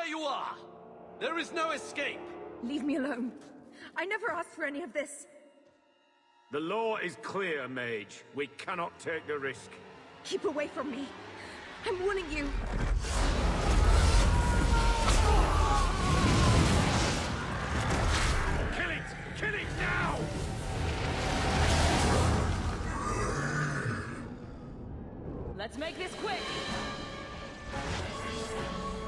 where you are! There is no escape! Leave me alone. I never asked for any of this. The law is clear, Mage. We cannot take the risk. Keep away from me. I'm warning you. Kill it! Kill it now! Let's make this quick!